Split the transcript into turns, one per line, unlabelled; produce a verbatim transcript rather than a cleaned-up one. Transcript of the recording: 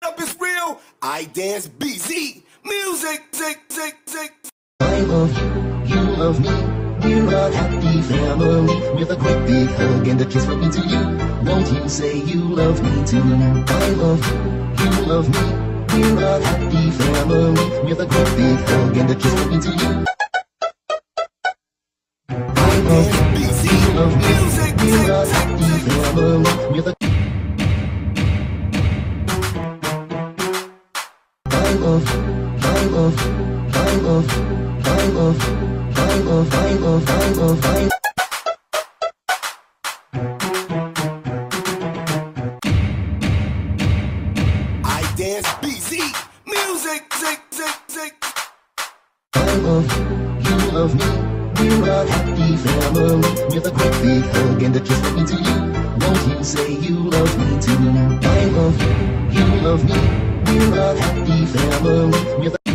Up is real. I dance B Z. Music, tick, tick, tick.
I love you, you love me. We're a happy family with a great big hug and a kiss from me to you. Won't you say you love me too? I love you, you love me. We're a happy family with a great big hug and a kiss from me to you. I love you, you love me. We're a happy family with a I love you, I love you, I love you, I love you, I love, I love, I love, I
I dance B Z. Music, tick, tick, tick.
I love you, you love me. We're a happy family with a great big hug and a kiss from me to you. Won't you say you love me too? I love you, you love me. We're a happy family with a